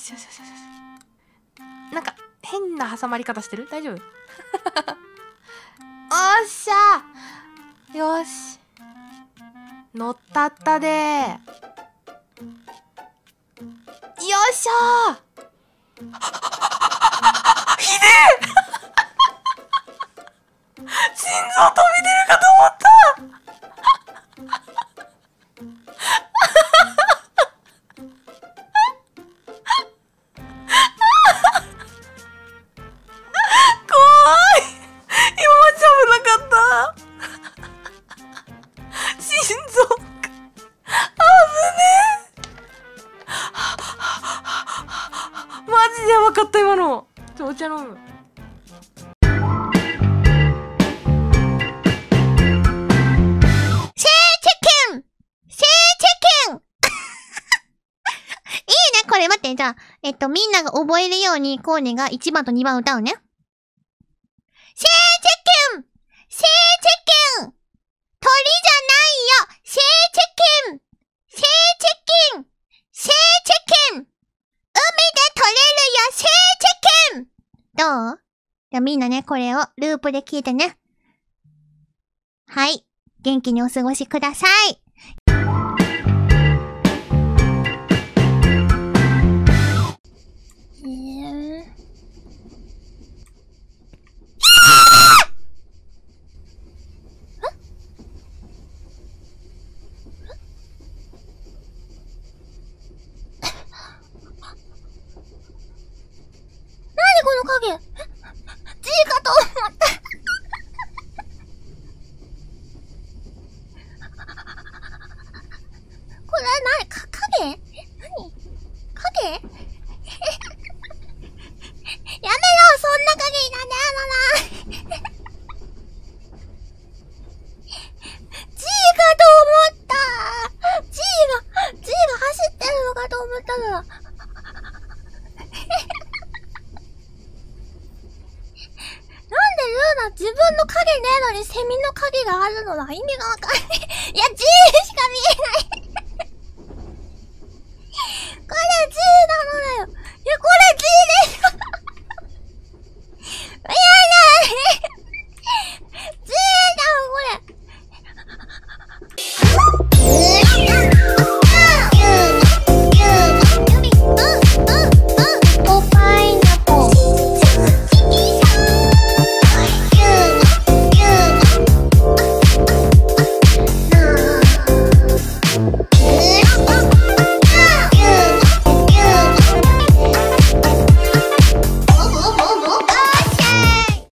しよしよしよし。なんか、変な挟まり方してる？大丈夫？おっしゃー。よし。乗ったったでー。よっしゃー。ひでえ心臓飛び出るかと思った怖い。今まで危なかった心臓が危ねえ。マジでやばかった今の。お茶飲む。 これ待って、じゃあ、みんなが覚えるように、コーネが1番と2番歌うね。シェーチェケンシェーチェケン鳥じゃないよシェーチェケンシェーチェケンシェーチェケン海で取れるよシェーチェケンどう？じゃあみんなね、これをループで聞いてね。はい。元気にお過ごしください。この影。G かと思った。これ何？影？何？影？やめろ、そんな影いらねえのな。G かと思った。G が走ってるのかと思ったの。自分の影ねえのにセミの影があるのは意味がわかんない。